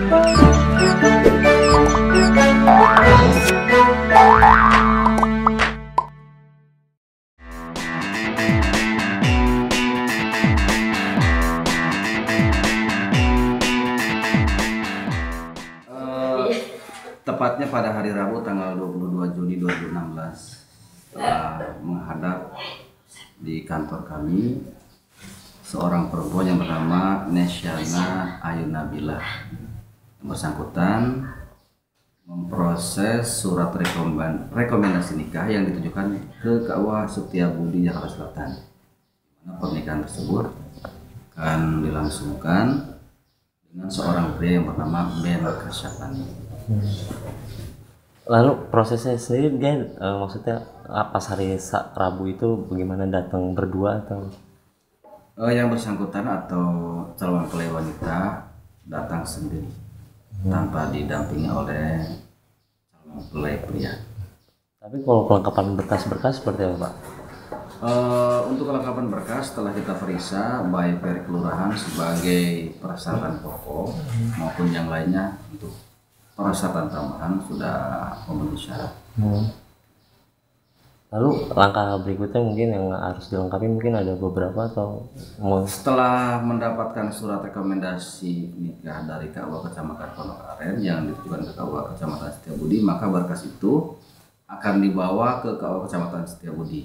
Tepatnya pada hari Rabu tanggal 22 Juni 2016 telah menghadap di kantor kami seorang perempuan yang bernama Nesyana Ayu Nabilah. Yang bersangkutan memproses surat rekomendasi nikah yang ditujukan ke KUA Setiabudi Jakarta Selatan. Pernikahan tersebut akan dilangsungkan dengan seorang pria yang bernama Ben Kasyafani. Lalu prosesnya sendiri dia maksudnya pas hari Rabu itu bagaimana, datang berdua atau? Yang bersangkutan atau calon mempelai wanita datang sendiri tanpa didampingi oleh calon mempelai pria. Tapi kalau kelengkapan berkas-berkas seperti apa, Pak? Untuk kelengkapan berkas setelah kita periksa baik dari kelurahan sebagai persyaratan pokok maupun yang lainnya untuk persyaratan tambahan sudah memenuhi syarat. Lalu langkah berikutnya mungkin yang harus dilengkapi mungkin ada beberapa atau setelah mendapatkan surat rekomendasi nikah dari KUA Kecamatan Pondok Aren yang ditujukan ke KUA Kecamatan Setiabudi, maka berkas itu akan dibawa ke KUA Kecamatan Setiabudi.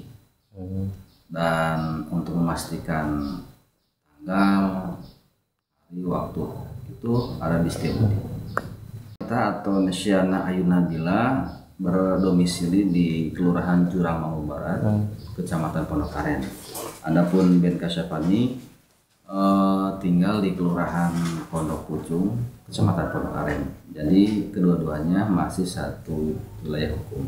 Dan untuk memastikan tanggal, hari, waktu itu ada di Setiabudi. Atau Nesyana Ayu Nabilah berdomisili di Kelurahan Jurang Barat, Kecamatan Pondok Aren. Adapun Ben Kasyafani tinggal di Kelurahan Pondok Pucung, Kecamatan Pondok Aren. Jadi kedua-duanya masih satu wilayah hukum.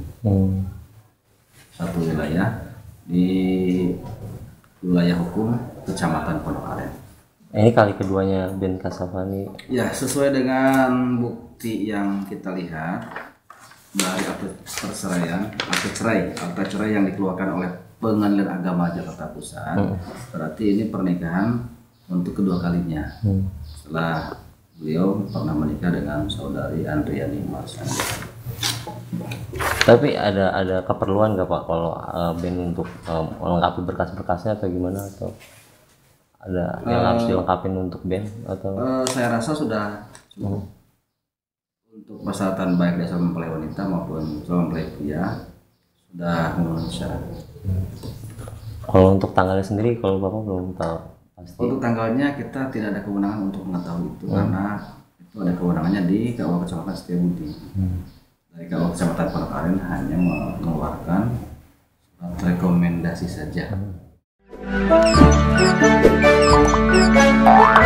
Satu wilayah di wilayah hukum Kecamatan Pondok Aren. Ini kali keduanya Ben Kasyafani. Ya, sesuai dengan bukti yang kita lihat dari akte cerai yang dikeluarkan oleh Pengadilan Agama Jakarta Pusat. Berarti ini pernikahan untuk kedua kalinya. Setelah beliau pernah menikah dengan saudari Andriani Marsandi. Tapi ada keperluan nggak Pak kalau Ben untuk melengkapi berkas-berkasnya atau gimana, atau ada yang harus dilengkapi untuk Ben atau? Saya rasa sudah cukup. Untuk persyaratan baik dari calon mempelai wanita maupun calon mempelai pria sudah memenuhi syarat. Kalau untuk tanggalnya sendiri, kalau Bapak belum tahu pasti. Untuk tanggalnya kita tidak ada kewenangan untuk mengetahui itu karena itu ada kewenangannya di KUA Kecamatan Setiabudi. Dari KUA Kecamatan Pondok Aren hanya mengeluarkan rekomendasi saja.